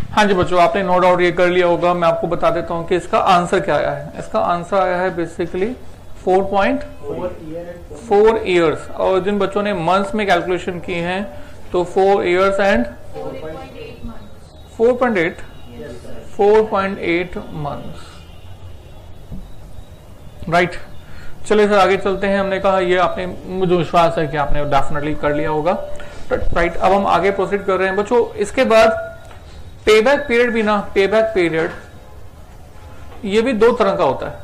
हाँ जी बच्चों, आपने नो डाउट ये कर लिया होगा। मैं आपको बता देता हूँ कि इसका आंसर क्या आया है। इसका आंसर आया है बेसिकली 4.4 ईयर्स, और जिन बच्चों ने मंथ्स में कैलकुलेशन की हैं तो 4 ईयर्स एंड 4.8 मंथ्स, राइट। चलिए सर आगे चलते हैं। हमने कहा ये आपने, मुझे विश्वास है कि आपने डेफिनेटली कर लिया होगा, राइट। अब हम आगे प्रोसीड कर रहे हैं बच्चों। इसके बाद पेबैक पीरियड भी ना, पेबैक पीरियड ये भी दो तरह का होता है।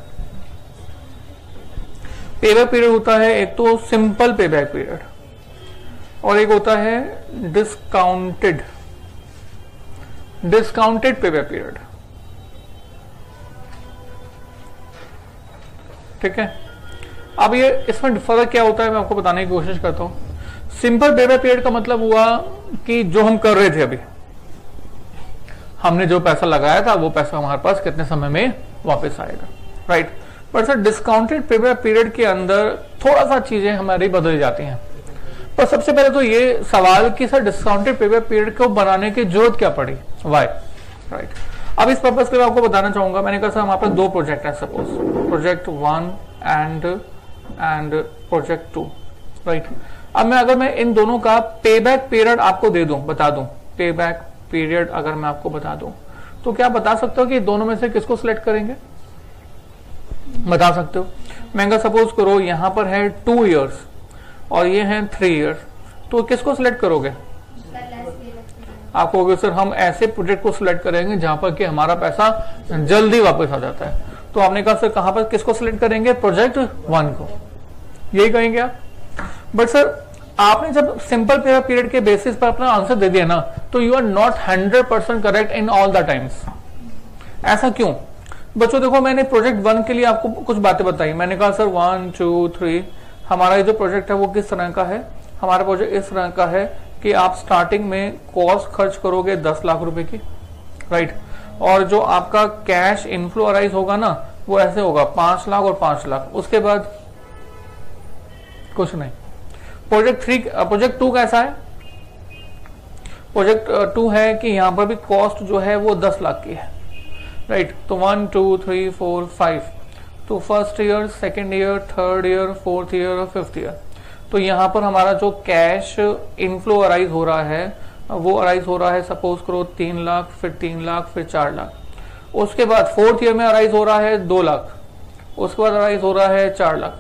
पेबैक पीरियड होता है एक तो सिंपल पेबैक पीरियड और एक होता है डिस्काउंटेड पेबैक पीरियड, ठीक है। अब ये इसमें फर्क क्या होता है मैं आपको बताने की कोशिश करता हूं। सिंपल पेबैक पीरियड का मतलब हुआ कि जो हम कर रहे थे, अभी हमने जो पैसा लगाया था वो पैसा हमारे पास कितने समय में वापस आएगा, राइट। पर सर डिस्काउंटेड पेबैक पीरियड के अंदर थोड़ा सा चीजें हमारी बदल जाती हैं। पर सबसे पहले तो ये सवाल कि सर डिस्काउंटेड पेबैक पीरियड को बनाने की जरूरत क्या पड़ी, वाई, राइट। अब इस पर्पज के लिए आपको बताना चाहूंगा। मैंने कहा सर हमारे पास दो प्रोजेक्ट है, suppose project 1 and project 2, right. अब अगर मैं इन दोनों का पेबैक पीरियड आपको दे दूं, बता दूं, पेबैक पीरियड अगर मैं आपको बता दूं तो क्या बता सकते हो कि दोनों में से किसको सिलेक्ट करेंगे? बता सकते हो? मैं सपोज करो यहां पर है 2 इयर्स और ये है 3 इयर्स, तो किसको सिलेक्ट करोगे? आप कहोगे सर हम ऐसे प्रोजेक्ट को सिलेक्ट करेंगे जहां पर कि हमारा पैसा जल्दी वापस आ जाता है। तो आपने कहा सर कहां पर किसको सिलेक्ट करेंगे? प्रोजेक्ट 1 को, यही कहेंगे आप। बट सर आपने जब सिंपल पेबैक पीरियड के बेसिस पर अपना आंसर दे दिया ना, तो you are not 100% correct in all the times. ऐसा क्यों? बच्चों देखो, मैंने प्रोजेक्ट 1 के लिए आपको कुछ बातें बताई। मैंने कहा सर 1 2 3 हमारा ये जो प्रोजेक्ट है वो किस तरह का है? हमारा प्रोजेक्ट इस तरह का है कि आप स्टार्टिंग में कॉस्ट खर्च करोगे 10 लाख रुपए की, राइट। और जो आपका कैश इनफ्लो अराइज होगा ना, वो ऐसे होगा 5 लाख और 5 लाख। उसके बाद कुछ नहीं। प्रोजेक्ट 2 कैसा है? प्रोजेक्ट 2 है कि यहां पर भी कॉस्ट जो है वो 10 लाख की है, राइट। तो 1 2 3 4 5, तो first year, second year, third year, fourth year और फिफ्थ ईयर। तो यहां पर हमारा जो कैश इनफ्लो अराइज हो रहा है वो अराइज हो रहा है, सपोज करो 3 लाख, फिर 3 लाख, फिर 4 लाख। उसके बाद फोर्थ ईयर में अराइज हो रहा है 2 लाख, उसके बाद अराइज हो रहा है 4 लाख।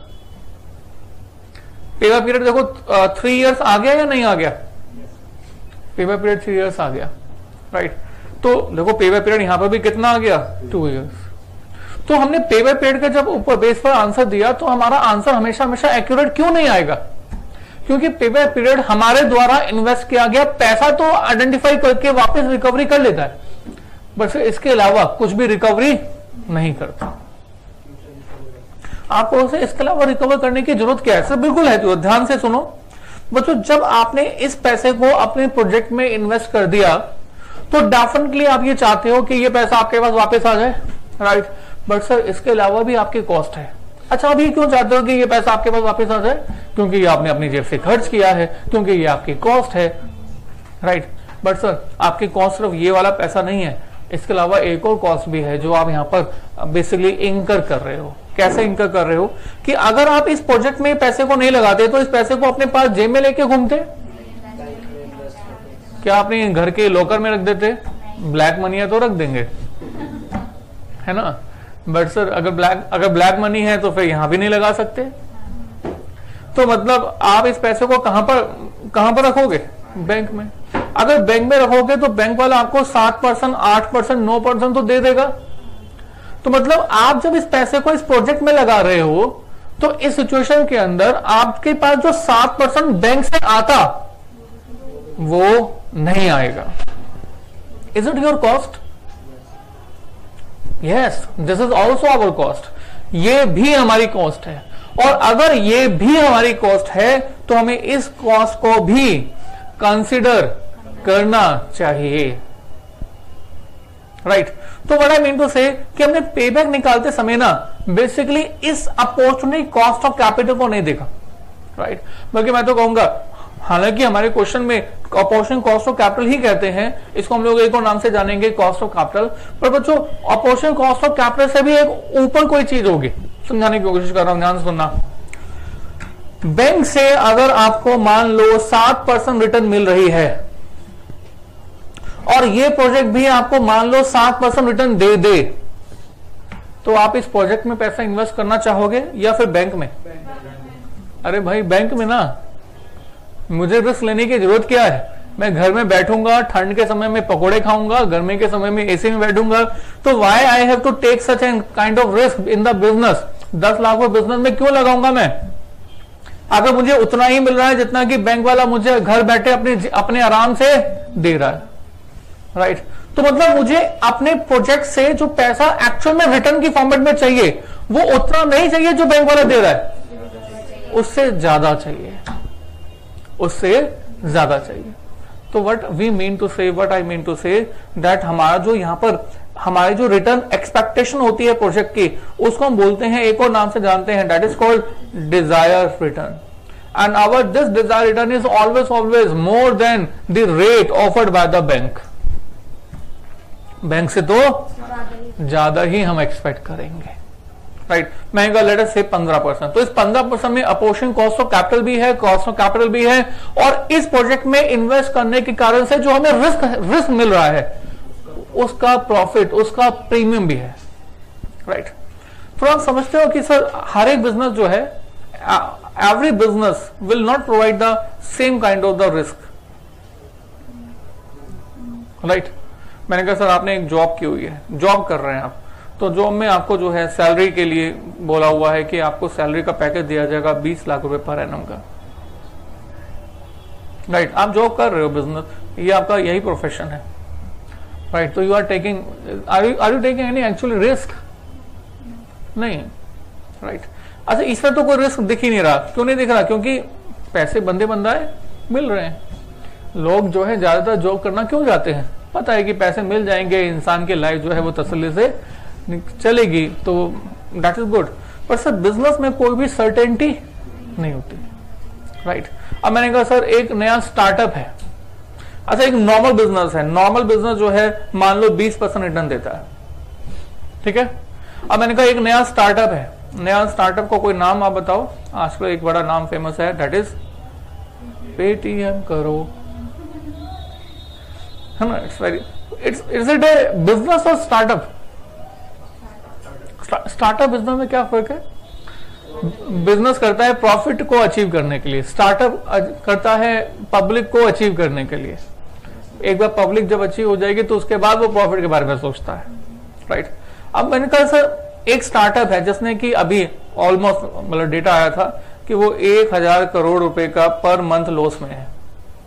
पेबैक पीरियड देखो 3 इयर्स आ गया या नहीं आ गया? पेबैक पीरियड 3 इयर्स आ गया, राइट। तो देखो पेबैक पीरियड यहां पर भी कितना आ गया? 2 इयर्स। तो हमने पेबैक पीरियड का जब ऊपर बेस पर आंसर दिया तो हमारा आंसर हमेशा एक्यूरेट क्यों नहीं आएगा? क्योंकि पेबैक पीरियड हमारे द्वारा इन्वेस्ट किया गया पैसा तो आइडेंटिफाई करके वापस रिकवरी कर लेता है, बस इसके अलावा कुछ भी रिकवरी नहीं करता। आपको उसे इसके अलावा रिकवर करने की जरूरत क्या है? सर बिल्कुल है। तो ध्यान से सुनो बच्चों, जब आपने इस पैसे को अपने प्रोजेक्ट में इन्वेस्ट कर दिया तो डेफिनेटली आप ये चाहते हो कि ये पैसा आपके पास वापस आ जाए, राइट। बट सर इसके अलावा भी आपकी कॉस्ट है। अच्छा, अभी क्यों चाहते हो कि ये पैसा आपके पास वापस आ जाए? क्योंकि ये आपने अपनी जेब से खर्च किया है, क्योंकि ये आपकी कॉस्ट है, राइट। बट सर आपकी कॉस्ट सिर्फ ये वाला पैसा नहीं है, इसके अलावा एक और कॉस्ट भी है जो आप यहाँ पर बेसिकली इंकर कर रहे हो। कैसे इंकर कर रहे हो? कि अगर आप इस प्रोजेक्ट में पैसे को नहीं लगाते तो इस पैसे को अपने पास जेब में लेके घूमते, क्या अपने घर के लॉकर में रख देते? ब्लैक मनी है तो रख देंगे, है ना। बट सर अगर ब्लैक मनी है तो फिर यहां भी नहीं लगा सकते। तो मतलब आप इस पैसे को कहां पर रखोगे? बैंक में। अगर बैंक में रखोगे तो बैंक वाला आपको 7%, 8%, 9% तो दे देगा। तो मतलब आप जब इस पैसे को इस प्रोजेक्ट में लगा रहे हो तो इस सिचुएशन के अंदर आपके पास जो 7% बैंक से आता वो नहीं आएगा। Is it your cost? Yes, this is also our cost. ये भी हमारी कॉस्ट है, और अगर ये भी हमारी कॉस्ट है तो हमें इस कॉस्ट को भी कंसिडर करना चाहिए, राइट। तो व्हाट आई मीन टू से कि हमने पेबैक निकालते समय ना बेसिकली इस अपॉर्चुनिटी कॉस्ट ऑफ कैपिटल को नहीं देखा, राइट। बल्कि मैं तो कहूंगा हालांकि हमारे क्वेश्चन में अपॉर्चुनिटी कॉस्ट ऑफ कैपिटल ही कहते हैं, इसको हम लोग एक और नाम से जानेंगे, कॉस्ट ऑफ कैपिटल। पर बच्चों अपॉर्चुनिटी कॉस्ट ऑफ कैपिटल से भी एक ऊपर कोई चीज होगी, समझाने की कोशिश कर रहा हूं, ध्यान से सुनना। बैंक से अगर आपको मान लो 7% रिटर्न मिल रही है और ये प्रोजेक्ट भी आपको मान लो 7% रिटर्न दे दे, तो आप इस प्रोजेक्ट में पैसा इन्वेस्ट करना चाहोगे या फिर बैंक में? अरे भाई बैंक में ना, मुझे रिस्क लेने की जरूरत क्या है? मैं घर में बैठूंगा, ठंड के समय में पकोड़े खाऊंगा, गर्मी के समय में एसी में बैठूंगा, तो why I have to take such an kind of risk in the business? 10 lakh का बिजनेस में क्यों लगाऊंगा मैं, अगर मुझे उतना ही मिल रहा है जितना कि बैंक वाला मुझे घर बैठे अपने आराम से दे रहा है, राइट? तो मतलब मुझे अपने प्रोजेक्ट से जो पैसा एक्चुअल में रिटर्न की फॉर्मेट में चाहिए वो उतना नहीं चाहिए जो बैंक वाला दे रहा है, उससे ज्यादा चाहिए, उससे ज्यादा चाहिए। तो what we mean to say, what I mean to say that हमारा जो यहां पर हमारी जो रिटर्न एक्सपेक्टेशन होती है प्रोजेक्ट की, उसको हम बोलते हैं, एक और नाम से जानते हैं, that is called desire return. And our this desire return is always more than the rate offered by the bank. Bank से तो ज्यादा ही हम एक्सपेक्ट करेंगे, राइट? महंगा लेट अस से 15%, तो इस 15% में अपोर्शन कॉस्ट ऑफ कैपिटल भी है, कॉस्ट ऑफ कैपिटल भी है, और इस प्रोजेक्ट में इन्वेस्ट करने के कारण से जो हमें रिस्क मिल रहा है उसका प्रॉफिट, उसका प्रीमियम भी है, राइट? तो आप समझते हो कि सर हर एक बिजनेस जो है, every business will not provide the same kind of the risk, right? मैंने कहा सर आपने एक जॉब की हुई है, जॉब कर रहे हैं आप, तो जॉब में आपको जो है सैलरी के लिए बोला हुआ है कि आपको सैलरी का पैकेज दिया जाएगा 20 लाख रुपए पर एनम का, राइट? आप जॉब कर रहे हो, बिजनेस, ये आपका यही प्रोफेशन है, राइट? तो you are taking, are you taking any actually risk? नहीं, राइट? अच्छा, इसमें तो कोई रिस्क दिख ही नहीं रहा। क्यों नहीं दिख रहा? क्योंकि पैसे बंदे बंदाए मिल रहे हैं। लोग जो है ज्यादातर जॉब करना क्यों जाते हैं? पता है कि पैसे मिल जाएंगे, इंसान की लाइफ जो है वो तसल्ली से चलेगी, तो दैट इज गुड। पर सर बिजनेस में कोई भी सर्टेनिटी नहीं होती, राइट? अब मैंने कहा सर एक नया स्टार्टअप है, अच्छा एक नॉर्मल बिजनेस है, नॉर्मल बिजनेस जो है मान लो 20% रिटर्न देता है, ठीक है? अब मैंने कहा एक नया स्टार्टअप है, नया स्टार्टअप को कोई नाम आप बताओ। आजकल एक बड़ा नाम फेमस है, दैट इज पेटीएम करो, है ना? इट्स इट ए बिजनेस और स्टार्टअप? स्टार्टअप बिजनेस में क्या फर्क है? बिजनेस करता है प्रॉफिट को अचीव करने के लिए, स्टार्टअप करता है पब्लिक को अचीव करने के लिए। एक बार पब्लिक जब अचीव हो जाएगी तो उसके बाद वो प्रॉफिट के बारे में सोचता है, राइट? अब मैंने कहा सर एक स्टार्टअप है जिसने कि अभी ऑलमोस्ट मतलब डेटा आया था कि वो 1000 करोड़ रुपए का पर मंथ लॉस में है।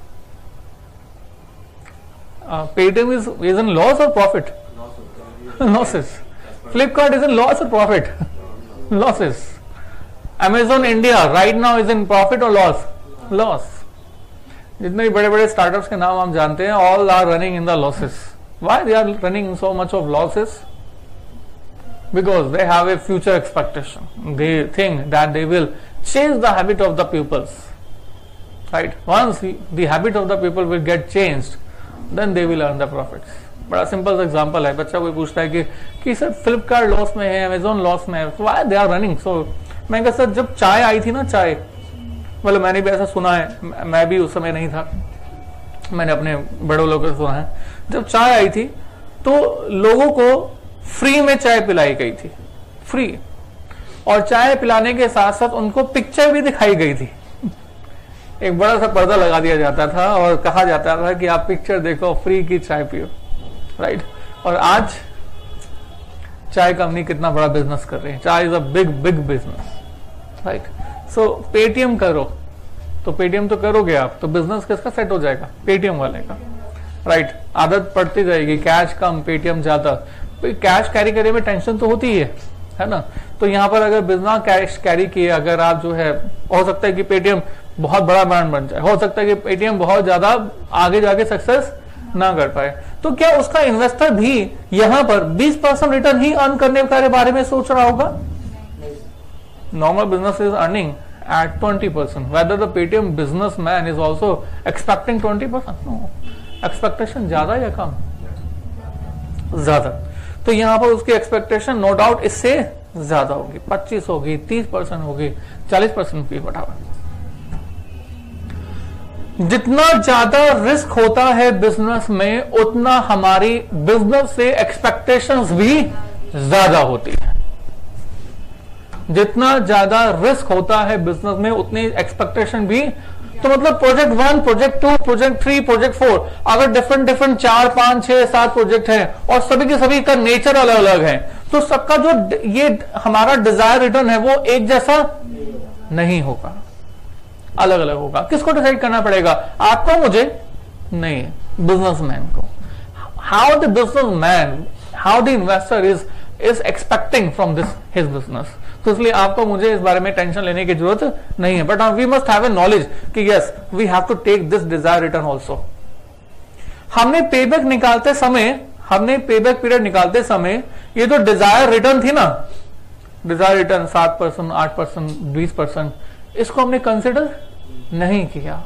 पेटीएम इज इन लॉस और profit? Losses. Flipkart is in loss और profit? Losses. Amazon India right now is in profit or loss? Loss. जितने भी बड़े बड़े स्टार्टअप्स के नाम हम जानते हैं, all are running in the losses. Why they are running in so much of losses? Because they have a future expectation. They think that they will change the habit of the pupils. Right? Once the habit of the people will get changed, then they will earn the profits. बड़ा simple example है, बच्चा कोई पूछता है कि sir Flipkart loss में है, Amazon loss में है, why they are running so? मैं कहा सर जब चाय आई थी ना, चाय मतलब मैंने भी ऐसा सुना है, मैं भी उस समय नहीं था, मैंने अपने बड़े लोगों से सुना है, जब चाय आई थी तो लोगों को फ्री में चाय पिलाई गई थी, फ्री, और चाय पिलाने के साथ साथ उनको पिक्चर भी दिखाई गई थी। एक बड़ा सा पर्दा लगा दिया जाता था और कहा जाता था कि आप पिक्चर देखो, फ्री की चाय पियो, राइट? और आज चाय कंपनी कितना बड़ा बिजनेस कर रही है, chai is a big big business, right? So Paytm करो, तो पेटीएम तो करोगे आप, तो बिजनेस किसका सेट हो जाएगा? पेटीएम वाले का, राइट? आदत पड़ती जाएगी, कैश कम पेटीएम ज्यादा, कैश कैरी करने में टेंशन तो होती है ना? तो यहाँ पर अगर बिजनेस कैश कैरी किए, अगर आप जो है, हो सकता है कि पेटीएम बहुत बड़ा ब्रांड बन जाए, हो सकता है कि पेटीएम बहुत ज्यादा आगे जाके सक्सेस ना कर पाए, तो क्या उसका इन्वेस्टर भी यहां पर 20% रिटर्न ही अर्न करने के बारे में सोच रहा होगा? Normal business is earning at 20%. Whether the Paytm businessman is also expecting 20%? No. Expectation ज्यादा या कम? ज्यादा. तो यहां पर उसकी एक्सपेक्टेशन नो डाउट इससे ज्यादा होगी, 25 होगी, 30% होगी, 40% भी बढ़ावा. जितना ज्यादा रिस्क होता है बिजनेस में उतना हमारी बिजनेस से एक्सपेक्टेशंस भी ज्यादा होती है. जितना ज्यादा रिस्क होता है बिजनेस में उतनी एक्सपेक्टेशन भी. तो मतलब प्रोजेक्ट 1, प्रोजेक्ट 2, प्रोजेक्ट 3, प्रोजेक्ट 4, अगर डिफरेंट 4, 5, 6, 7 प्रोजेक्ट हैं और सभी के सभी का नेचर अलग अलग है, तो सबका जो ये हमारा डिजायर रिटर्न है वो एक जैसा नहीं होगा, अलग अलग होगा. किसको डिसाइड करना पड़ेगा? आपको, मुझे नहीं, बिजनेसमैन को. How the businessman, how the investor is expecting from this his business. तो इसलिए आपको मुझे इस बारे में टेंशन लेने की जरूरत नहीं है. But we must have a knowledge कि yes we have to take this desire return also. हमने पेबैक निकालते समय, हमने पेबैक पीरियड निकालते समय ये जो डिजायर रिटर्न थी ना, डिजायर रिटर्न 7%, 8%, 20%, इसको हमने कंसिडर नहीं किया,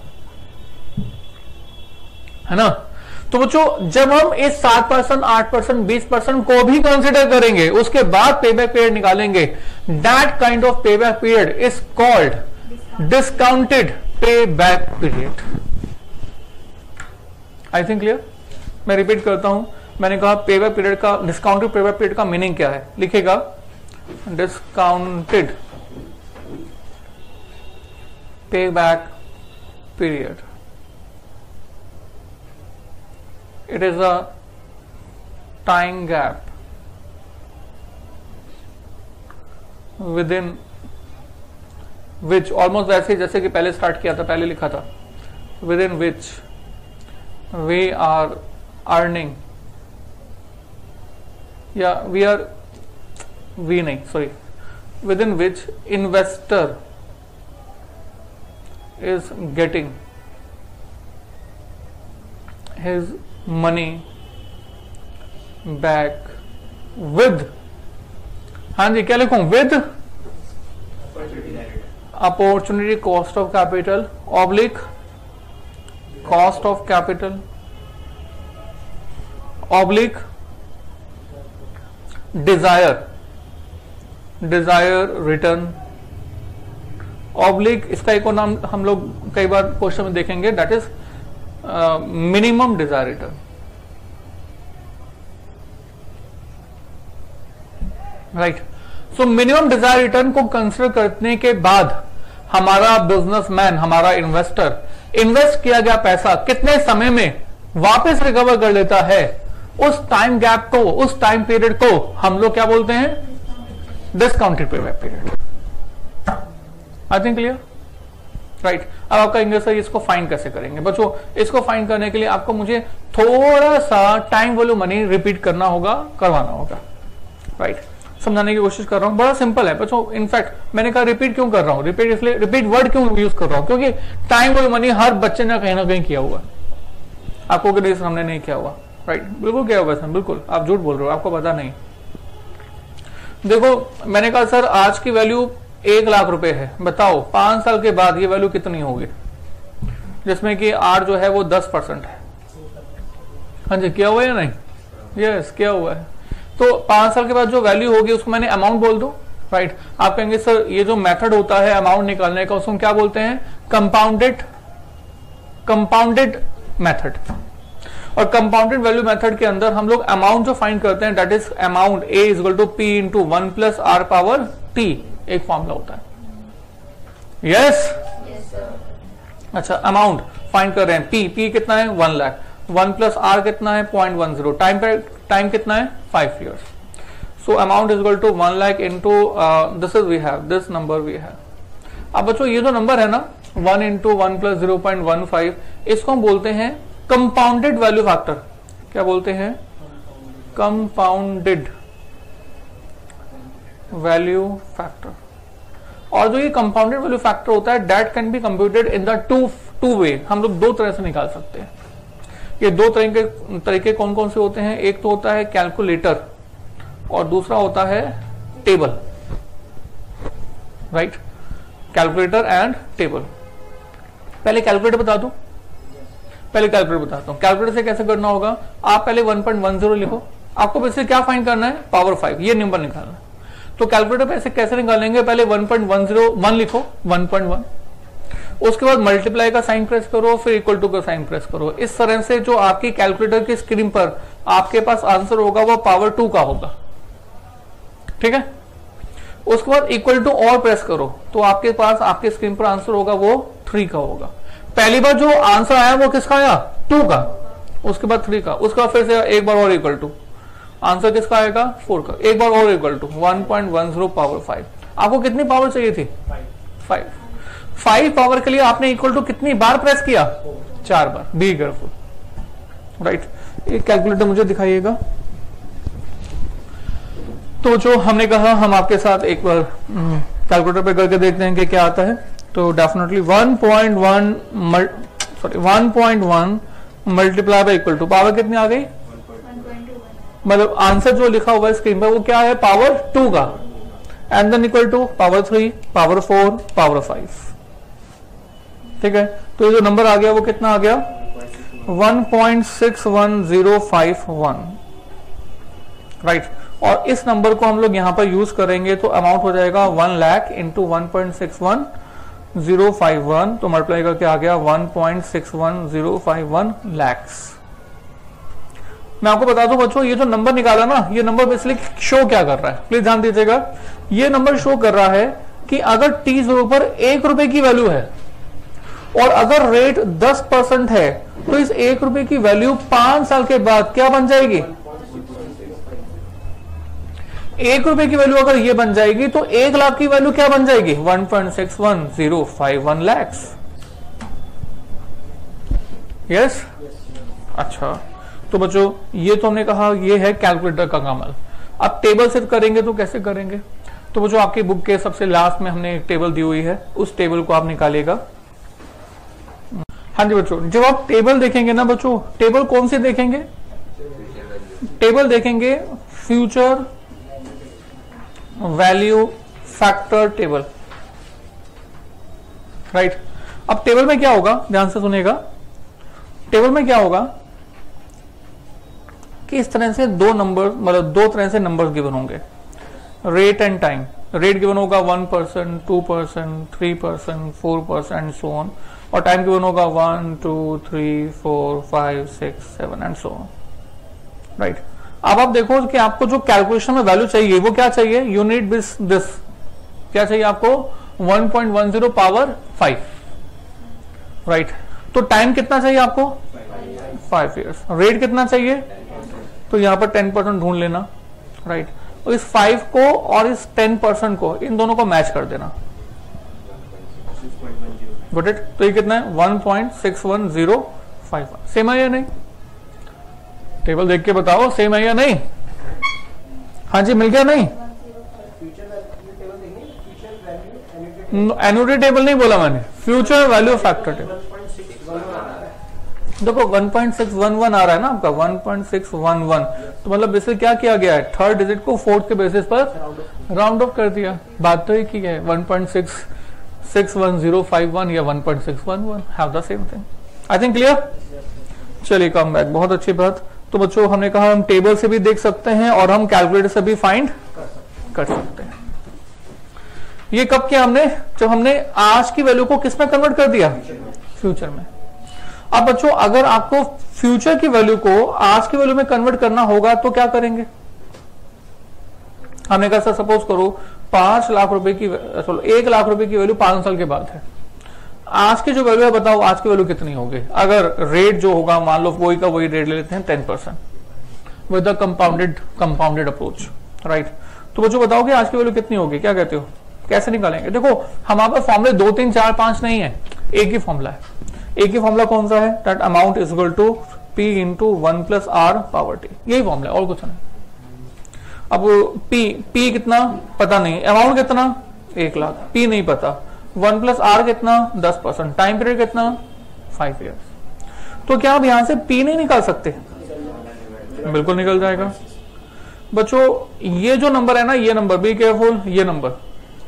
है ना. तो बच्चों जब हम इस 7%, 8%, 20% को भी कंसिडर करेंगे, उसके बाद पेबैक पीरियड निकालेंगे, that kind of payback period is called discounted payback period. I think clear. मैं रिपीट करता हूं. मैंने कहा पेबैक पीरियड का, डिस्काउंटेड पेबैक पीरियड का मीनिंग क्या है. लिखेगा discounted payback period. It is a time gap within which, almost वैसे जैसे कि पहले स्टार्ट किया था, पहले लिखा था, within which we are earning, या we नहीं, sorry, within which investor is getting his money back with, हाँ जी क्या लिखूं, with opportunity cost of capital oblique cost of capital oblique desire return oblique, इसका एक और नाम हम लोग कई बार क्वेश्चन में देखेंगे, that is minimum desire return. Right. So minimum desire return को कंसिडर करने के बाद हमारा बिजनेसमैन, हमारा इन्वेस्टर, इन्वेस्ट किया गया पैसा कितने समय में वापस रिकवर कर लेता है, उस टाइम गैप को, उस टाइम पीरियड को हम लोग क्या बोलते हैं, discounted payback period. I think clear. Right. अब आपका इंग्लिश है, इसको फाइंड कैसे करेंगे बच्चों. इसको फाइंड करने के लिए आपको मुझे थोड़ा सा टाइम वैल्यू मनी रिपीट करना होगा, करवाना होगा. राइट. समझाने की कोशिश कर रहा हूं, बड़ा सिंपल है बच्चों. इनफैक्ट मैंने कहा रिपीट क्यों कर रहा हूं, रिपीट इसलिए, रिपीट वर्ड क्यों यूज कर रहा हूं, क्योंकि टाइम वैल्यू मनी हर बच्चे ने कहीं ना कहीं किया हुआ. आपको कभी हमने नहीं किया हुआ. राइट. बिल्कुल किया हुआ सर, बिल्कुल आप झूठ बोल रहे हो, आपको पता नहीं. देखो मैंने कहा सर आज की वैल्यू 1 लाख रुपए है, बताओ 5 साल के बाद ये वैल्यू कितनी होगी, जिसमें कि आर जो है वो 10% है. हाँ जी किया हुआ है या नहीं. यस किया हुआ है. तो 5 साल के बाद जो वैल्यू होगी उसको मैंने अमाउंट बोल दूं. राइट. आप कहेंगे सर ये जो मेथड होता है अमाउंट निकालने का, उसको क्या बोलते हैं, कंपाउंडेड मेथड. और कंपाउंडेड वैल्यू मेथड के अंदर हम लोग अमाउंट जो फाइंड करते हैं, that is amount A is equal to P into 1 plus R power T, एक फॉर्मूला होता है. यस. अच्छा अमाउंट फाइंड कर रहे हैं, पी कितना है 1 लाख, 1 प्लस आर कितना है 0.10, टाइम कितना है 5 years. So amount is equal to 1 lakh into this is we have, this number we have. अब बच्चों ये जो नंबर है ना 1 इंटू 1 प्लस 0.15, इसको हम बोलते हैं कंपाउंडेड वैल्यू फैक्टर. क्या बोलते हैं, कंपाउंडेड वैल्यू फैक्टर. और जो ये कंपाउंडेड वैल्यू फैक्टर होता है that can be computed in the two way. हम लोग 2 तरह से निकाल सकते हैं. ये 2 तरीके कौन कौन से होते हैं, एक तो होता है कैलकुलेटर और दूसरा होता है table. Right. Calculator and table. पहले कैलकुलेटर बता दूं, पहले कैलकुलेटर बताता हूं। कैलकुलेटर से कैसे करना होगा, आप पहले 1.10 लिखो। आपको वैसे क्या फाइंड करना है, पावर 5, ये नंबर निकालना है। तो कैलकुलेटर पे ऐसे कैसे निकालेंगे, पहले 1.101 लिखो, 1.1, उसके बाद मल्टीप्लाई का साइन प्रेस करो, फिर इक्वल टू का साइन प्रेस करो। इस तरह से जो आपकी कैलकुलेटर की स्क्रीन पर आपके पास आंसर होगा वो पावर 2 का होगा, ठीक है। उसके बाद इक्वल टू और प्रेस करो तो आपके पास आपके स्क्रीन पर आंसर होगा वो 3 का होगा। पहली बार जो आंसर आया वो किसका आया, 2 का, उसके बाद 3 का, उसके बाद फिर से एक बार और इक्वल टू, आंसर किसका आएगा 4 का, एक बार और इक्वल टू 1.10 पावर 5। आपको कितनी पावर चाहिए थी, 5 पावर के लिए आपने इक्वल टू कितनी बार प्रेस किया, 4 बार। Be careful, right. एक कैलकुलेटर मुझे दिखाइएगा। तो जो हमने कहा हम आपके साथ एक बार कैलकुलेटर पे करके देखते हैं कि क्या आता है। तो definitely 1.1 multiply by equal to power कितनी आ गई, मतलब आंसर जो लिखा हुआ है स्क्रीन पर वो क्या है, पावर 2 का, and then equal to power 3, power 4, power 5, ठीक है। तो ये जो नंबर आ गया वो कितना आ गया, 1.61051, राइट। और इस नंबर को हम लोग यहां पर यूज करेंगे तो अमाउंट हो जाएगा 1 लाख इंटू 1.61051, तो मल्टीप्लाई करके आ गया 1.61051 लैक्स। मैं आपको बता दूं बच्चों, ये जो नंबर निकाला ना, ये नंबर बेसिकली शो क्या कर रहा है, प्लीज ध्यान दीजिएगा। ये नंबर शो कर रहा है कि अगर t0 पर 1 रुपए की वैल्यू है और अगर रेट 10% है तो इस 1 रुपए की वैल्यू 5 साल के बाद क्या बन जाएगी, 1 रुपए की वैल्यू अगर ये बन जाएगी तो 1 लाख की वैल्यू क्या बन जाएगी, 1.61051 लैक्स। यस, अच्छा। तो बच्चों ये तो हमने कहा ये है कैलकुलेटर का कमाल। अब टेबल से करेंगे तो कैसे करेंगे, तो बच्चों आपकी बुक के सबसे लास्ट में हमने एक टेबल दी हुई है, उस टेबल को आप निकालिएगा। हाँ जी बच्चों, जब आप टेबल देखेंगे ना बच्चों, टेबल कौन सी देखेंगे, टेबल देखेंगे future value factor table, right. अब टेबल में क्या होगा, ध्यान से सुनिएगा, टेबल में क्या होगा कि इस तरह से दो नंबर, मतलब 2 तरह से नंबर्स गिवन होंगे, rate and time. Rate given होगा 1%, 2%, 3%, 4% एंड सो ऑन, और टाइम गिवन होगा 1, 2, 3, 4, 5, 6, 7 एंड सो ऑन, राइट। अब आप देखो कि आपको जो कैलकुलेशन में वैल्यू चाहिए वो क्या चाहिए, यू नीड दिस, क्या चाहिए आपको, 1.10 पावर 5, राइट। तो टाइम कितना चाहिए आपको, 5 इयर्स। रेट कितना चाहिए, तो यहां पर 10% ढूंढ लेना, राइट। और इस 5 को और इस 10% को, इन दोनों को मैच कर देना, गॉट इट। तो ये कितना है, 1.61051। सेम है या नहीं, टेबल देख के बताओ सेम है या नहीं। हाँ जी, मिल गया नहीं, एन्युटी टेबल नहीं बोला मैंने, फ्यूचर वैल्यू फैक्टर टेबल। देखो 1.611 आ रहा है ना आपका, 1.611, तो मतलब इससे क्या किया गया है, थर्ड डिजिट को फोर्थ के बेसिस पर राउंड ऑफ कर दिया। बात तो एक ही है, 1.61051 या 1.611 have the same thing. I think clear. चलिए कम बैक, बहुत अच्छी बात। तो बच्चों हमने कहा हम टेबल से भी देख सकते हैं और हम कैलकुलेटर से भी फाइंड कर सकते हैं। ये कब किया हमने, जब हमने आज की वैल्यू को किस में कन्वर्ट कर दिया, फ्यूचर में। अब बच्चों अगर आपको फ्यूचर की वैल्यू को आज की वैल्यू में कन्वर्ट करना होगा तो क्या करेंगे, हमने कहा सपोज करो 5 लाख रुपए की, 1 लाख रुपए की वैल्यू 5 साल के बाद है। आज की जो वैल्यू है बताओ आज की वैल्यू कितनी होगी, अगर रेट जो होगा मान लो वही का वही रेट ले लेते हैं 10% with the compounded approach, right. तो बच्चों बताओ कि आज की वैल्यू कितनी होगी, क्या कहते हो, कैसे निकालेंगे। देखो हमारे पास फॉर्मूले 2, 3, 4, 5 नहीं है, एक ही फॉर्मूला है। एक ही फॉर्मूला कौन सा है, that amount is equal to P into 1 plus R power T, यही फॉर्मूला है और कुछ नहीं। अब P कितना पता नहीं, अमाउंट कितना 1 लाख, P नहीं पता, 1 प्लस R कितना 10%, टाइम पीरियड कितना 5 इयर्स। तो क्या आप यहां से P नहीं निकाल सकते, बिल्कुल निकल जाएगा। बच्चों ये जो नंबर है ना, ये नंबर, बी केयरफुल, ये नंबर,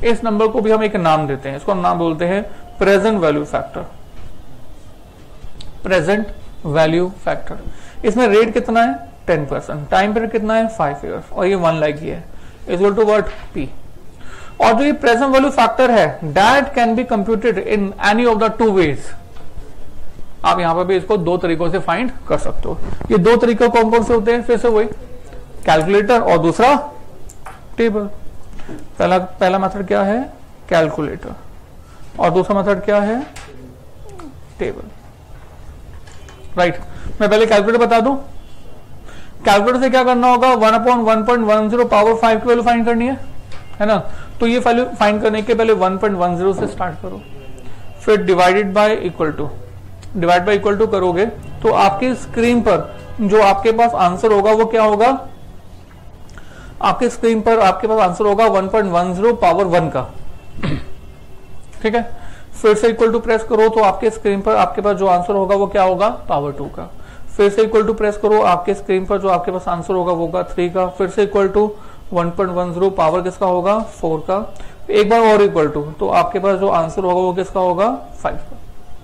इस नंबर को भी हम एक नाम देते हैं, इसको हम नाम बोलते हैं present value factor. Present value factor, इसमें रेट कितना है 10%, टाइम पीरियड कितना है 5 इयर्स और ये 1 लाख ही है, इक्वल टू व्हाट P। और जो ये प्रेजेंट वैल्यू फैक्टर है that can be computed in any of the 2 ways. आप यहां पर भी इसको 2 तरीकों से फाइंड कर सकते हो। ये 2 तरीके कौन कौन से होते हैं, फिर से वही कैलकुलेटर और दूसरा टेबल। पहला मेथड क्या है कैलकुलेटर और दूसरा मेथड क्या है टेबल, राइट। मैं पहले कैलकुलेटर बता दूं। कैलकुलेटर से क्या करना होगा 1/1.10 पावर 5 की वैल्यू फाइंड करनी है ना। तो ये वैल्यू फाइंड करने के पहले 1.10 से स्टार्ट करो, फिर डिवाइड बाय इक्वल टू करोगे तो आपकी स्क्रीन पर जो आपके पास आंसर होगा वो क्या होगा, आपके स्क्रीन पर आपके पास आंसर होगा 1.10 पावर 1 का, ठीक है। फिर से इक्वल टू प्रेस करो तो आपके स्क्रीन पर आपके पास जो आंसर होगा वो क्या होगा पावर 2 का। फिर से इक्वल टू प्रेस करो, आपके स्क्रीन पर जो आपके पास आंसर होगा वो होगा 3 का। फिर से इक्वल टू 1.10 पावर किसका होगा 4 का। एक बार और इक्वल टू तो आपके पास जो आंसर होगा वो किसका होगा 5 का।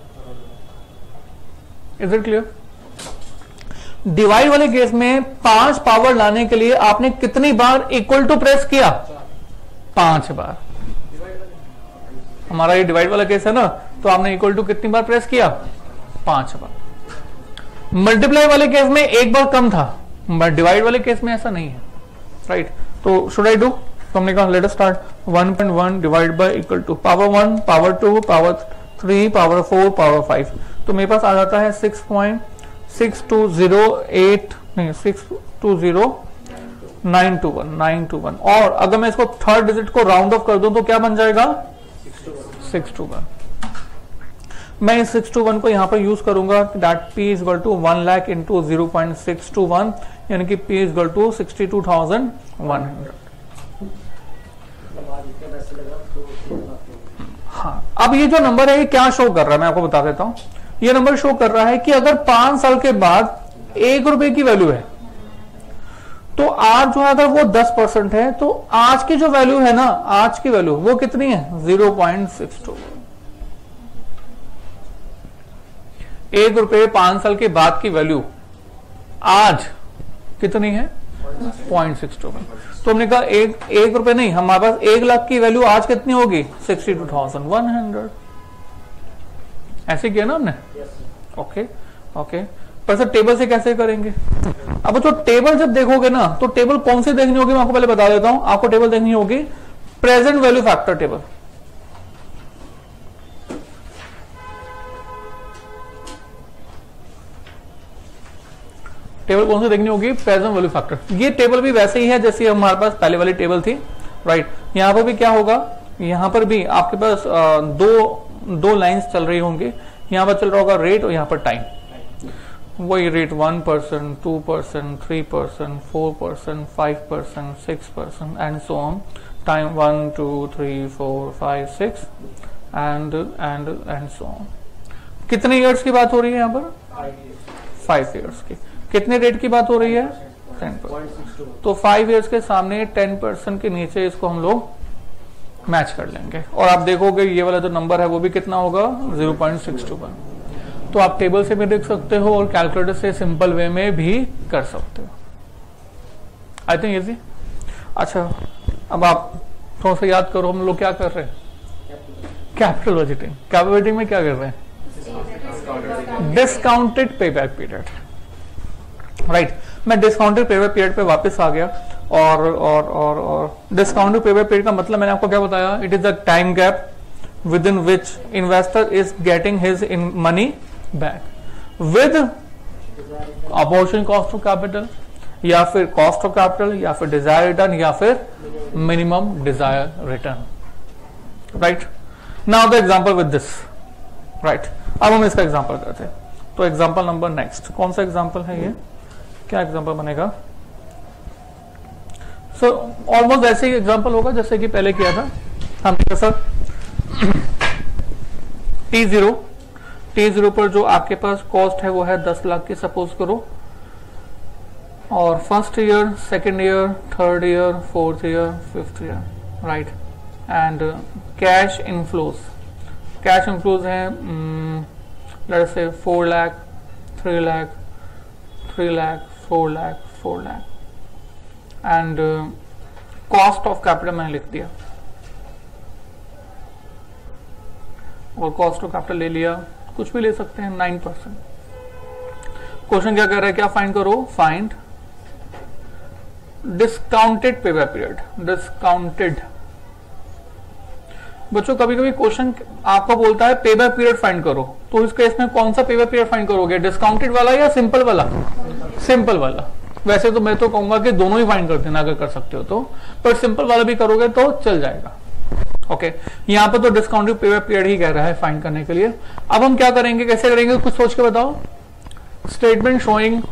Is it clear. डिवाइड वाले केस में 5 पावर लाने के लिए आपने कितनी बार इक्वल टू प्रेस किया 5 बार। हमारा ये डिवाइड वाला केस है ना, तो आपने इक्वल टू कितनी बार प्रेस किया 5 बार। मल्टीप्लाई वाले केस में एक बार कम था, बट डिवाइड वाले केस में ऐसा नहीं है, राइट। तो शुड आई डू, तो हमने कहा let us start 1.1 divide by equal to power 1 power 2 power 3 power 4 power 5। तो मेरे पास आ जाता है 6.620921 और अगर मैं इसको थर्ड डिजिट को राउंड ऑफ कर दूं तो क्या बन जाएगा 621। मैं इस 621 को यहां पर यूज करूंगा that P is equal to 1 lakh into 0.621 यानी कि P इज इक्वल टू 62,100। हाँ, अब ये जो नंबर है ये क्या शो कर रहा है मैं आपको बता देता हूं। ये नंबर शो कर रहा है कि अगर 5 साल के बाद 1 रुपए की वैल्यू है तो आज जो है अगर वो 10% है तो आज की जो वैल्यू है ना, आज की वैल्यू वो कितनी है 0.62। 1 रुपए 5 साल के बाद की वैल्यू आज कितनी है 0.62। तो हमने कहा एक रुपए नहीं, हमारे पास 1 लाख की वैल्यू आज कितनी होगी 62,100। ऐसे किया ना हमने, ओके ओके। पर सर टेबल से कैसे करेंगे। अब जो टेबल जब देखोगे ना तो टेबल कौन सी देखनी होगी मैं आपको पहले बता देता हूं। आपको टेबल देखनी होगी present value factor table. Table कौन सी देखनी होगी प्रेजेंट वैल्यू फैक्टर। ये टेबल भी वैसे ही है जैसे हमारे पास पहले वाली टेबल थी, राइट। यहां पर भी क्या होगा, यहां पर भी आपके पास दो लाइंस चल रही होंगी। यहां पर चल रहा होगा रेट और यहां पर टाइम। वही rate 1%, 2%, 3%, 4%, 5%, 6% and so on. Time 1, 2, 3, 4, 5, 6 and so on. कितने इयर्स की बात हो रही है यहाँ पर 5 इयर्स की। कितने रेट की बात हो रही है 10%। तो 5 इयर्स के सामने 10% के नीचे इसको हम लोग मैच कर लेंगे और आप देखोगे ये वाला जो नंबर है वो भी कितना होगा 0.621। तो आप टेबल से भी देख सकते हो और कैलकुलेटर से सिंपल वे में भी कर सकते हो। I think easy. अच्छा, अब आप थोड़ा सा याद करो हम लोग क्या कर रहे हैं कैपिटल बजटिंग। कैपिटल बजटिंग में क्या कर रहे हैं डिस्काउंटेड पेबैक पीरियड, राइट। मैं डिस्काउंटेड पेबैक पीरियड पे वापस आ गया और डिस्काउंटेड पेबैक पीरियड का मतलब मैंने आपको क्या बताया, it is the time gap within which investor is getting his in money back with opportunity cost of capital या फिर कॉस्ट ऑफ कैपिटल या फिर डिजायर रिटर्न या फिर minimum desire return, right. Now the example with this, right. अब हम इसका example करते हैं। तो एग्जांपल नंबर नेक्स्ट कौन सा एग्जांपल है ये, क्या एग्जांपल बनेगा। सो ऑलमोस्ट ऐसे ही एग्जांपल होगा जैसे कि पहले किया था हमने सर। T0 पर जो आपके पास कॉस्ट है वो है 10 लाख की सपोज करो, और first year, second year, third year, fourth year, fifth year, right. And cash inflows हैं let's say 4 lakh, 3 lakh, 3 lakh, 4 lakh, 4 lakh. And cost of capital मैंने लिख दिया और कॉस्ट ऑफ कैपिटल ले लिया, कुछ भी ले सकते हैं 9%। क्वेश्चन क्या कह रहा है, क्या फाइंड करो, find discounted pay back period. Discounted बच्चों कभी कभी क्वेश्चन आपको बोलता है पे बैक पीरियड फाइंड करो, तो इस केस में कौन सा पे बैक पीरियड फाइंड करोगे, डिस्काउंटेड वाला या सिंपल वाला? सिंपल वाला। वैसे तो मैं तो कहूंगा कि दोनों ही फाइंड कर देना अगर कर सकते हो तो, पर सिंपल वाला भी करोगे तो चल जाएगा। ओके यहां पर तो डिस्काउंटेड पे बैक पीरियड ही कह रहा है फाइंड करने के लिए। अब हम क्या करेंगे, कैसे करेंगे, कुछ सोच के बताओ। Statement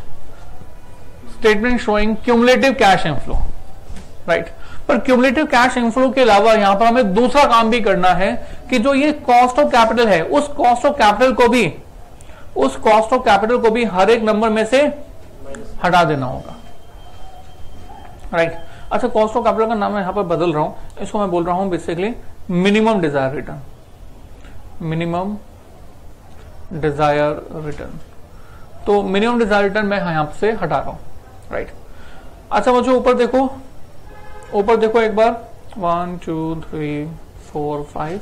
showing cumulative cash inflow, right. पर क्यूमुलेटिव कैश इनफ्लो के अलावा यहां पर हमें दूसरा काम भी करना है कि जो ये कॉस्ट ऑफ कैपिटल है, उस कॉस्ट ऑफ कैपिटल को भी हर एक नंबर में से हटा देना होगा, राइट। अच्छा कॉस्ट ऑफ कैपिटल का नाम मैं यहां पर बदल रहा हूं, इसको मैं बोल रहा हूं basically minimum desire return. Minimum desire return, तो मिनिमम डिजायर रिटर्न मैं यहां से हटा रहा हूं, राइट। अच्छा मुझे ऊपर देखो एक बार 1 2 3 4 5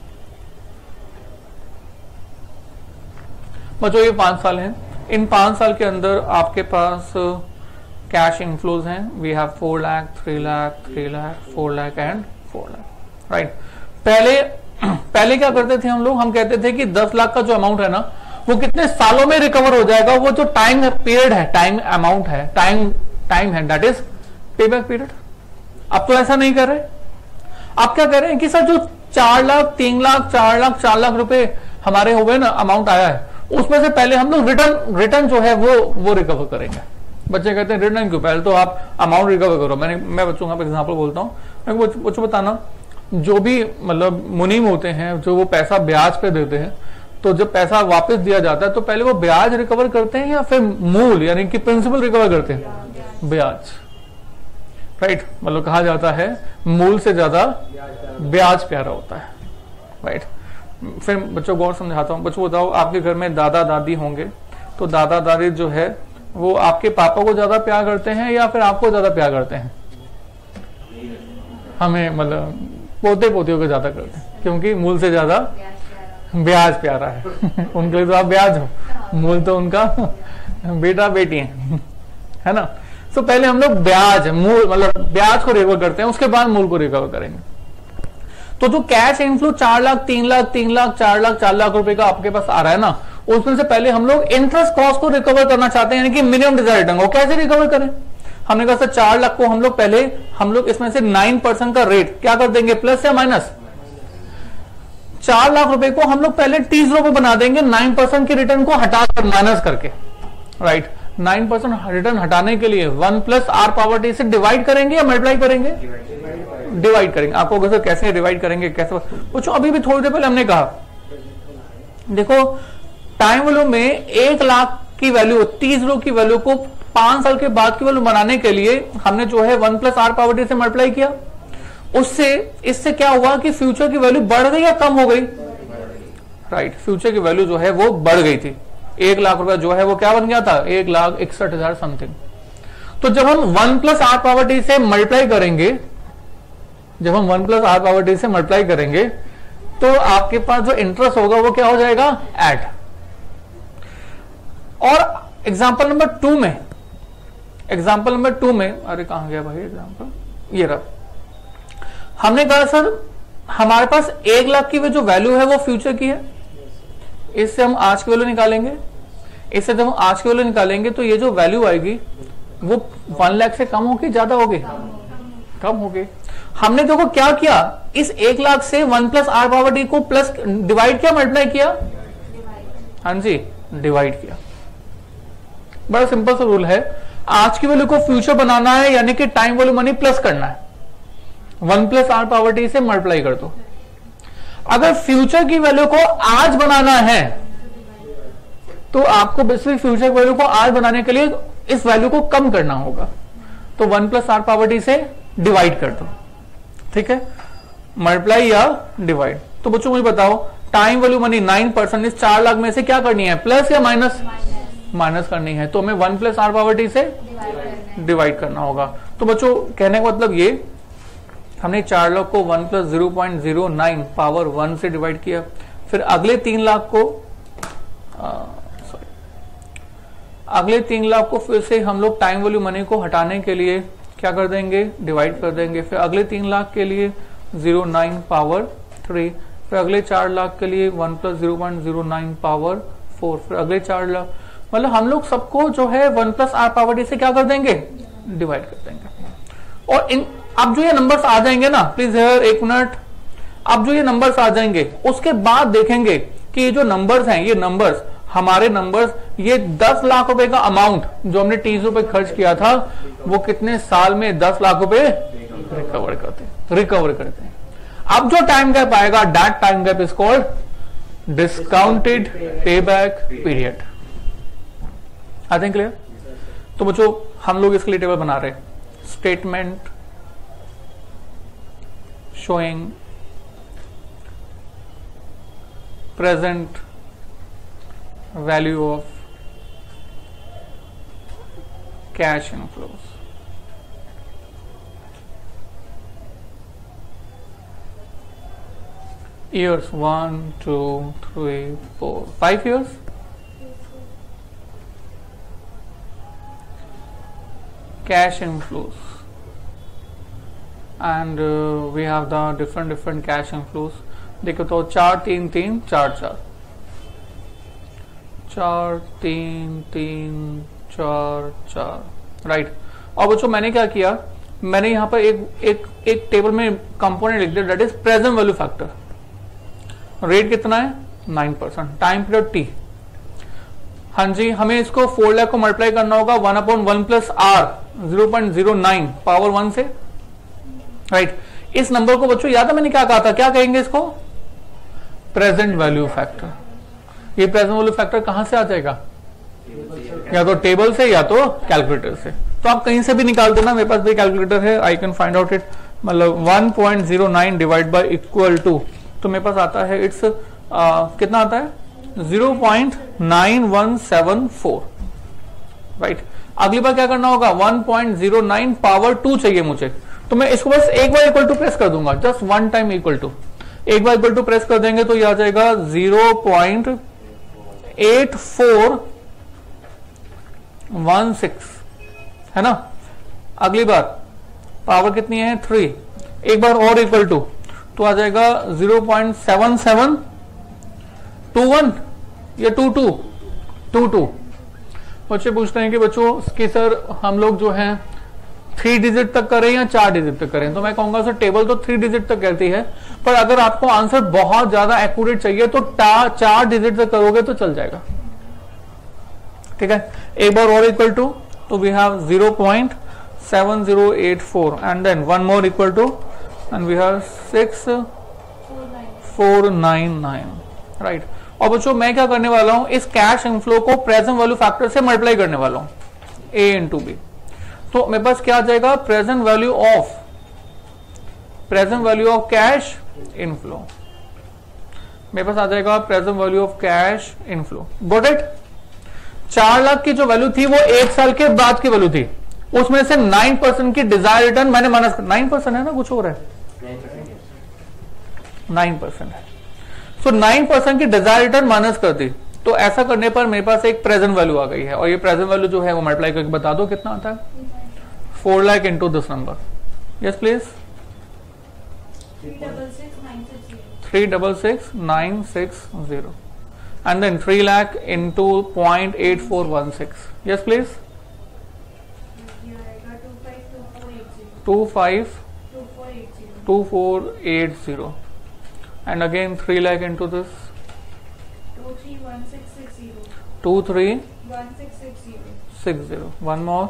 बच्चों ये 5 साल हैं। इन 5 साल के अंदर आपके पास कैश इनफ्लोज हैं, we have 4 lakh, 3 lakh, 3 lakh, 4 lakh and 4 lakh, right. पहले क्या करते थे हम लोग, हम कहते थे कि 10 लाख का जो अमाउंट है ना वो कितने सालों में रिकवर हो जाएगा, वो जो टाइम पीरियड है, टाइम अमाउंट है, टाइम है, that is pay back period. अब तो ऐसा नहीं कर रहे, आप क्या कर रहे हैं कि सर जो 4 लाख, 3 लाख, 4 लाख, 4 लाख रुपए हमारे हो गए ना, अमाउंट आया है, उसमें से पहले हम लोग रिटर्न जो है वो रिकवर करेंगे। बच्चे कहते हैं रिटर्न क्यों, पहले तो आप अमाउंट रिकवर करो। मैं बच्चों का एग्जांपल बोलता हूँ, बच्चों बताना, जो भी मतलब मुनीम होते हैं जो वो पैसा ब्याज पे देते हैं, तो जब पैसा वापस दिया जाता है तो पहले वो ब्याज रिकवर करते हैं या फिर मूल यानी कि प्रिंसिपल रिकवर करते हैं? ब्याज, राइट। मतलब कहा जाता है मूल से ज्यादा ब्याज प्यारा होता है, राइट। फिर बच्चों को और समझाता हूं। बच्चों बताओ, आपके घर में दादा दादी होंगे, तो दादा दादी जो है वो आपके पापा को ज्यादा प्यार करते हैं या फिर आपको ज्यादा प्यार करते हैं? हमें मतलब पोते पोतियों को ज्यादा करते हैं, क्योंकि मूल से ज्यादा ब्याज प्यारा है। उनके लिए तो आप ब्याज हो, मूल तो उनका बेटा बेटी है ना। तो पहले हम लोग ब्याज, मूल मतलब ब्याज को रिकवर करते हैं, उसके बाद मूल को रिकवर करेंगे। तो जो कैश इनफ्लो 4 लाख, 3 लाख, 3 लाख, 4 लाख, 4 लाख रुपए का आपके पास आ रहा है ना, उसमें से पहले हम लोग इंटरेस्ट कॉस्ट को रिकवर करना चाहते हैं, यानी कि मिनिमम डिजायर रिटर्न को कैसे रिकवर करें। हमने कहा सर 4 लाख को हम लोग इसमें से 9% का रेट क्या कर देंगे, प्लस या माइनस। 4 लाख रुपए को हम लोग पहले T0 पे बना देंगे, 9% के रिटर्न को हटाकर माइनस करके, राइट। 9% रिटर्न हटाने के लिए 1 + r⁻t से डिवाइड करेंगे या मल्टीप्लाई करेंगे? डिवाइड करेंगे। आपको सर कैसे डिवाइड करेंगे, कैसे पूछो, अभी भी थोड़ी देर पहले हमने कहा, देखो टाइम वैल्यू में 1 लाख की वैल्यू, T0 की वैल्यू को 5 साल के बाद की वैल्यू बनाने के लिए हमने जो है 1 + r⁻t से मल्टीप्लाई किया। इससे क्या हुआ कि फ्यूचर की वैल्यू बढ़ गई या कम हो गई, राइट। फ्यूचर की वैल्यू जो है वो बढ़ गई थी। 1 लाख रुपया जो है वो क्या बन गया था, 1,61,000 समथिंग। तो जब हम 1 + r⁻t से मल्टीप्लाई करेंगे, तो आपके पास जो इंटरेस्ट होगा वो क्या हो जाएगा, ऐड। और एग्जाम्पल नंबर 2 में, अरे कहां गया भाई एग्जाम्पल, ये रहा। हमने कहा सर हमारे पास 1 लाख की जो वैल्यू है वो फ्यूचर की है, इससे हम आज की वैल्यू निकालेंगे। जब हम आज की वैल्यू निकालेंगे तो ये जो वैल्यू आएगी वो 1 लाख से कम होगी, ज्यादा होगी, कम होगी। हमने देखो क्या किया, इस 1 लाख से 1 + r⁻t को प्लस डिवाइड किया, मल्टीप्लाई किया, हाँ जी डिवाइड किया। बड़ा सिंपल सा रूल है, आज की वैल्यू को फ्यूचर बनाना है यानी कि टाइम वैल्यू मनी प्लस करना है, 1 + r⁻t से मल्टीप्लाई कर दो। अगर फ्यूचर की वैल्यू को आज बनाना है तो आपको बेसिकली फ्यूचर वैल्यू को आज बनाने के लिए इस वैल्यू को कम करना होगा, तो 1 + r⁻t से डिवाइड कर दो, ठीक है। मल्टीप्लाई या डिवाइड। तो बच्चों मुझे बताओ टाइम वैल्यू मनी 9%, इस 4 लाख में से क्या करनी है, प्लस या माइनस? माइनस करनी है। तो हमें 1 + r⁻t से डिवाइड करना होगा। तो बच्चों कहने का मतलब ये, हमने 4 लाख को 1 + 0.09 पावर 1 से डिवाइड किया। फिर अगले 3 लाख को अगले 3 लाख को फिर से हम लोग टाइम वैल्यू मनी को हटाने के लिए क्या कर देंगे, डिवाइड कर देंगे। फिर अगले 3 लाख के लिए 0.9 पावर 3, फिर अगले 4 लाख के लिए 1 + 0.09 पावर 4, फिर अगले 4 लाख, मतलब हम लोग सबको जो है 1 + r⁻t से क्या कर देंगे, डिवाइड कर देंगे। और इन अब जो ये नंबर्स आ जाएंगे ना, प्लीज हियर एक मिनट, अब जो ये नंबर्स आ जाएंगे उसके बाद देखेंगे कि ये जो नंबर्स हैं, ये नंबर्स हमारे नंबर्स, ये 10 लाख रुपए का अमाउंट जो हमने टीजों पे खर्च किया था, वो कितने साल में 10 लाख रुपए रिकवर करते हैं। अब जो टाइम गैप आएगा, that time gap is called discounted payback period. I think clear? तो बच्चों हम लोग इसके लिए टेबल बना रहे हैं, statement showing present value of cash inflows. Years 1, 2, 3, 4, 5 years. Cash inflows, and we have the different cash inflows. देखो तो 4 3 3 4 4 4 3 3 4 4 राइट। और बच्चों मैंने क्या किया, मैंने यहां पर एक टेबल में कंपोनेंट लिख दिया, that is present value factor. Rate कितना है, 9%, टाइम पीरियड टी। हाँ जी, हमें इसको 4 लाख को मल्टीप्लाई करना होगा 1/1 + r 0.09 पावर 1 से, राइट। इस नंबर को बच्चों याद है मैंने क्या कहा था, क्या कहेंगे इसको, प्रेजेंट वैल्यू फैक्टर। ये प्रेजेंट वैल्यू फैक्टर कहां से आ जाएगा, या तो टेबल से या तो कैलकुलेटर से। तो आप कहीं से भी निकाल देना, मेरे पास भी कैलकुलेटर है, I can find out it. मतलब 1.09 डिवाइड बाय इक्वल टू, तो मेरे पास आता है इट्स कितना आता है, 0.9174, राइट। अगली बार क्या करना होगा, 1.09 पावर 2 चाहिए मुझे, तो मैं इसको बस एक बार इक्वल टू प्रेस कर दूंगा, just one time equal to, एक बार इक्वल टू प्रेस कर देंगे तो ये आ जाएगा 0.8416, है ना। अगली बार पावर कितनी है, 3, एक बार और इक्वल टू, तो आ जाएगा 0.7721 या 22। बच्चे पूछते हैं कि बच्चों कि सर हम लोग जो है 3 डिजिट तक करें या 4 डिजिट तक करें, तो मैं कहूंगा सर टेबल तो 3 डिजिट तक कहती है, पर अगर आपको आंसर बहुत ज्यादा एक्यूरेट चाहिए तो 4 डिजिट तक करोगे तो चल जाएगा, ठीक है। एक बार और इक्वल टू, तो we have 0.7084 and then one more equal to and we have 6499, right. और बच्चों मैं क्या करने वाला हूं, इस कैश इनफ्लो को प्रेजेंट वैल्यू फैक्टर से मल्टीप्लाई करने वाला हूं, A इंटू बी। तो मेरे पास क्या आ जाएगा, present value of cash inflow, मेरे पास आ जाएगा present value of cash inflow. Got it. 4 lakh की जो वैल्यू थी वो 1 साल के बाद की वैल्यू थी, उसमें से 9% की डिजायर रिटर्न मैंने माइनस, 9% है ना, कुछ हो रहा है, 9% है, सो 9% की डिजायर रिटर्न माइनस कर दी। तो ऐसा करने पर मेरे पास एक प्रेजेंट वैल्यू आ गई है, और ये प्रेजेंट वैल्यू जो है वो मल्टीप्लाई करके बता दो कितना आता है, 4 lakh into this number, yes please, 366,960, and then 3 lakh into 0.8416, yes please, 252480, and again 3 lakh into this 231660, one more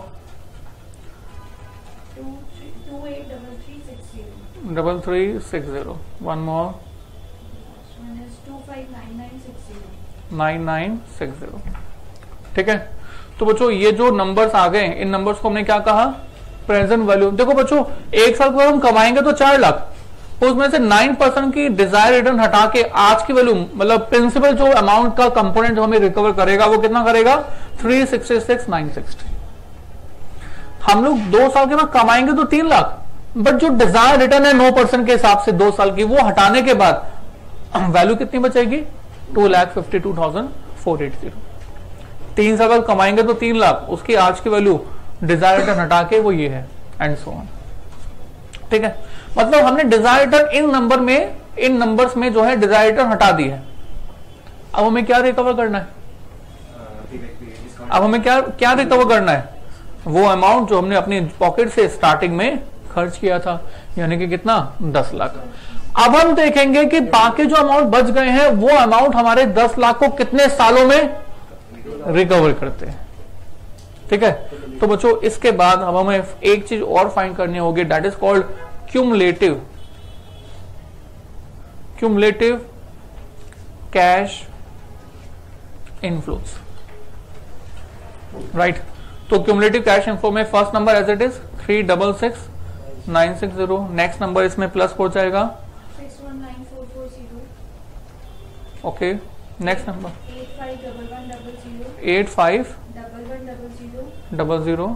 2360, one more 9960, ठीक है। तो बच्चों ये जो नंबर्स आ गए, इन नंबर्स को हमने क्या कहा, प्रेजेंट वैल्यू। देखो बच्चों 1 साल के बाद हम कमाएंगे तो 4 लाख, उसमें से 9% की डिजायर रिटर्न हटा के आज की वैल्यू मतलब प्रिंसिपल जो अमाउंट का कंपोनेंट जो हमें रिकवर करेगा वो कितना करेगा 366,960। हम लोग 2 साल के बाद कमाएंगे तो 3 लाख, बट जो डिजायर रिटर्न है 9% के हिसाब से 2 साल की, वो हटाने के बाद वैल्यू कितनी बचेगी 2,52,480। 3 साल बाद कमाएंगे तो 3 लाख, उसकी आज की वैल्यू डिजायर रिटर्न हटा के वो ये है, एंड सो ऑन। ठीक है, मतलब हमने डिजायर रिटर्न इन नंबर्स में जो है डिजायर रिटर्न हटा दी है। अब हमें क्या रिकवर करना है, अब हमें क्या रिकवर करना है, वो अमाउंट जो हमने अपनी पॉकेट से स्टार्टिंग में खर्च किया था, यानी कि कितना 10 लाख। अब हम देखेंगे कि बाकी जो अमाउंट बच गए हैं वो अमाउंट हमारे 10 लाख को कितने सालों में रिकवर करते हैं। ठीक है, तो बच्चों इसके बाद अब हमें एक चीज और फाइंड करनी होगी, that is called cumulative cash inflows. Right, तो क्यूमुलेटिव कैश इनफ्लो में first number as it is 366,960, next number इसमें प्लस हो जाएगा 619440, ओके, नेक्स्ट नंबर 851100, 851100, 11134460,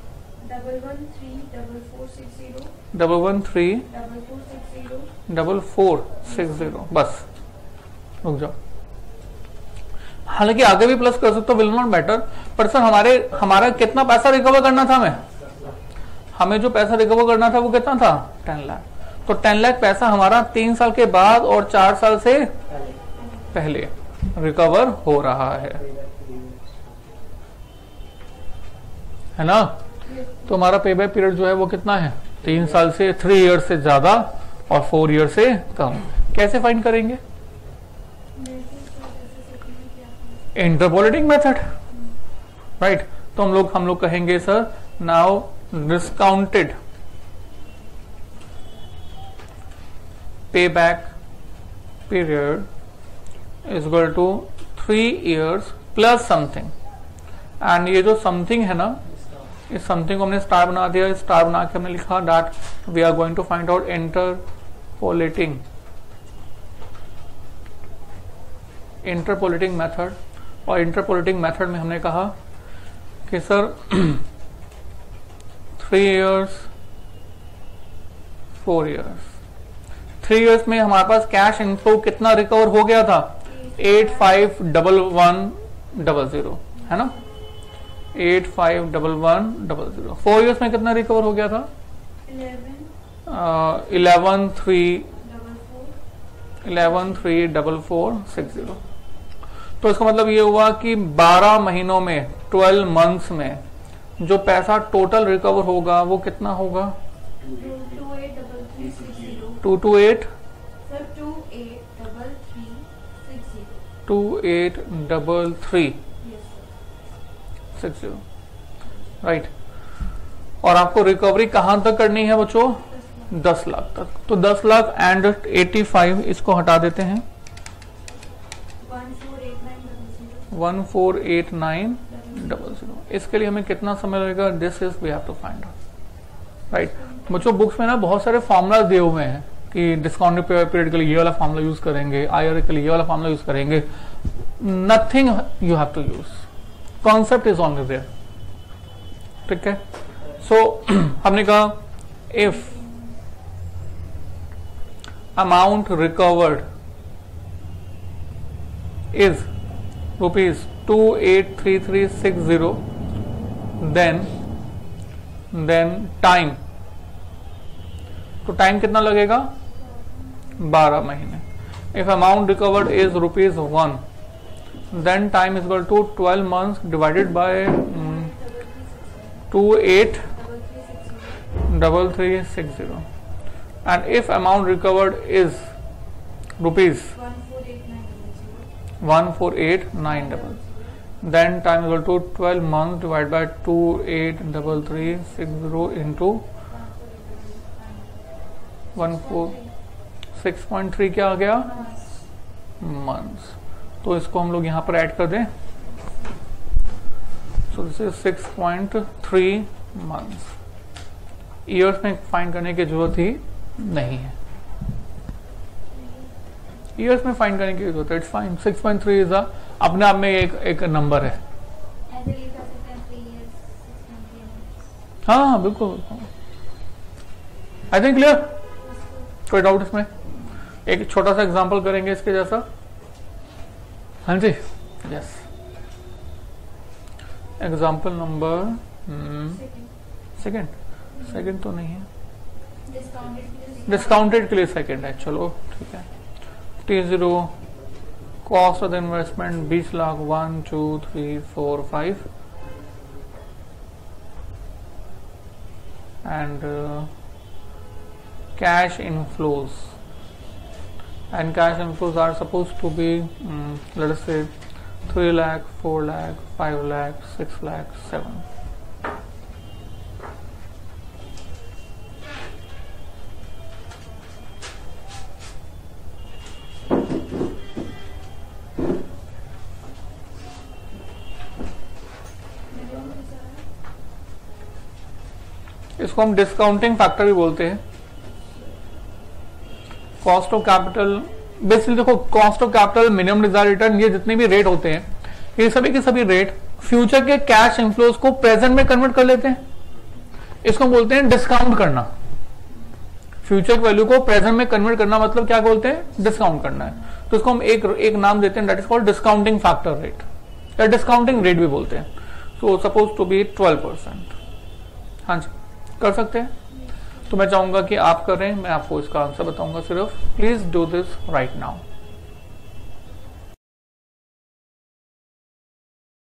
1134460, बस रुक जाओ। हालांकि आगे भी प्लस कर सकते हो, विल नॉट बेटर, पर सर हमारा कितना पैसा रिकवर करना था, हमें जो पैसा रिकवर करना था वो कितना था 10 लाख। तो 10 लाख पैसा हमारा 3 साल के बाद और 4 साल से पहले रिकवर हो रहा है ना। तो हमारा पे बैक पीरियड जो है वो कितना है 3 साल से 3 ईयर से ज्यादा और 4 ईयर से कम। कैसे फाइंड करेंगे, इंटरपोलेटिंग मेथड। राइट, तो हम लोग कहेंगे sir now discounted payback period is equal to 3 years plus something, and ये जो something है ना, इस something को हमने स्टार बना दिया, स्टार बना के हमने लिखा that we are going to find out interpolating method। और interpolating method में हमने कहा कि सर 3 years 4 years 3 years में हमारे पास कैश इनफ्लो कितना रिकवर हो गया था 851100, है ना, 851100। 4 years में कितना रिकवर हो गया था 113460। तो इसका मतलब ये हुआ कि 12 महीनों में 12 मंथ्स में जो पैसा टोटल रिकवर होगा वो कितना होगा 2283360। राइट, और आपको रिकवरी कहां तक करनी है बच्चों 10 लाख तक। तो 10 लाख एंड 85 इसको हटा देते हैं 148900। इसके लिए हमें कितना समय लगेगा, this is we have to find out. Right, बच्चों बुक्स में ना बहुत सारे फॉर्मूला दिए हुए हैं कि डिस्काउंटेड पीरियड के लिए ये वाला फॉर्मूला यूज करेंगे, आईआर के लिए ये वाला फॉर्मूला यूज करेंगे। Nothing you have to use, concept is only there. ठीक है, सो हमने कहा if amount recovered is ₹2,83360, then time, तो टाइम कितना लगेगा 12 महीने। If amount recovered is ₹1, then time is equal to 12 months divided by 283360, and if amount recovered is ₹148,900, then time is equal to 12 months divided by 283360 into 146.3 क्या आ गया months. तो इसको हम लोग यहाँ पर ऐड कर दें, so this is 6.3 months. Years में फाइंड करने की जरूरत ही नहीं है। ईयर्स में फाइंड करने की जरूरत होता है, इट्स फाइन। 6.3 इज अपने आप में एक नंबर है। ऐसे भी कर सकते हैं 3 years 6 months। हाँ बिल्कुल, आई थिंक क्लियर। कोई डाउट इसमें? एक छोटा सा एग्जांपल करेंगे इसके जैसा। हाँ जी, यस। एग्जांपल नंबर सेकंड तो नहीं है, डिस्काउंटेड के लिए सेकंड है। चलो ठीक है। T0 cost of the investment 20 lakh 1 2 3 4 5 and cash inflows are supposed to be let us say 3 lakh 4 lakh 5 lakh 6 lakh 7। इसको हम डिस्काउंटिंग फैक्टर भी बोलते हैं। कॉस्ट ऑफ कैपिटल, बेसिकली देखो cost of capital, minimum desired return, ये जितने भी rate होते हैं, ये सभी के सभी रेट फ्यूचर के कैश इनफ्लोज को प्रेजेंट में कन्वर्ट कर लेते हैं। इसको बोलते हैं डिस्काउंट करना। फ्यूचर वैल्यू को प्रेजेंट में कन्वर्ट करना मतलब क्या बोलते हैं? डिस्काउंट करना है। तो इसको हम एक नाम देते हैं, that is called discounting factor rate या डिस्काउंटिंग रेट भी बोलते हैं। So suppose to be 12%। हाँ जी, कर सकते हैं। तो मैं चाहूंगा कि आप करें, मैं आपको इसका आंसर बताऊंगा सिर्फ। Please do this right now.